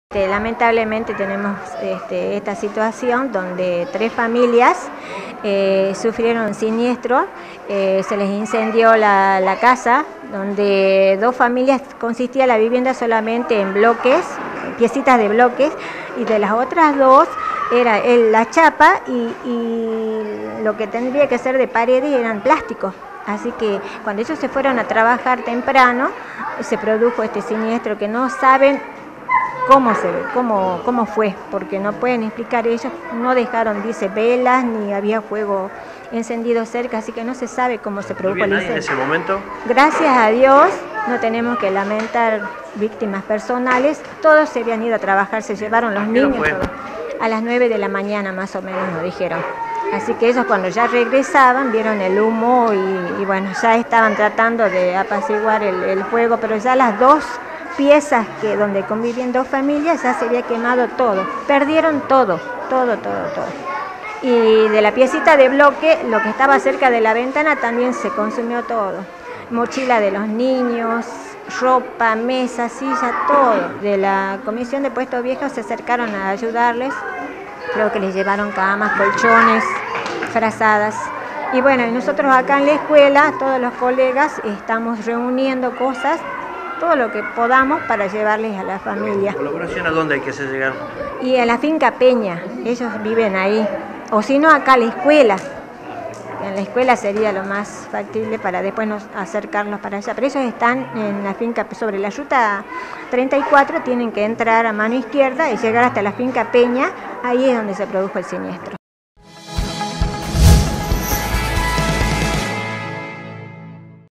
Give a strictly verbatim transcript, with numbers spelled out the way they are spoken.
Este, lamentablemente tenemos este, esta situación donde tres familias eh, sufrieron siniestro, eh, se les incendió la, la casa, donde dos familias consistía la vivienda solamente en bloques, piecitas de bloques, y de las otras dos era el, la chapa y, y lo que tendría que ser de paredes eran plásticos. Así que cuando ellos se fueron a trabajar temprano, se produjo este siniestro que no saben cómo se ve, cómo, cómo fue, porque no pueden explicar ellos, no dejaron, dice, velas, ni había fuego encendido cerca, así que no se sabe cómo se produjo el incendio. ¿En ese momento? Gracias a Dios, no tenemos que lamentar víctimas personales, todos se habían ido a trabajar, se llevaron los niños, todos. A las nueve de la mañana más o menos nos dijeron. Así que ellos cuando ya regresaban vieron el humo y, y bueno, ya estaban tratando de apaciguar el, el fuego, pero ya las dos piezas que donde convivían dos familias ya se había quemado todo, perdieron todo, todo, todo, todo. Y de la piecita de bloque, lo que estaba cerca de la ventana también se consumió todo. Mochila de los niños, ropa, mesa, silla, todo. De la Comisión de Puestos Viejos se acercaron a ayudarles, creo que les llevaron camas, colchones, frazadas. Y bueno, y nosotros acá en la escuela, todos los colegas, estamos reuniendo cosas, todo lo que podamos para llevarles a la familia. ¿Colaboración a dónde hay que hacer llegar? Y a la finca Peña, ellos viven ahí. O si no, acá a la escuela. En la escuela sería lo más factible para después nos acercarnos para allá. Pero ellos están en la finca, sobre la ruta treinta y cuatro, tienen que entrar a mano izquierda y llegar hasta la finca Peña, ahí es donde se produjo el siniestro.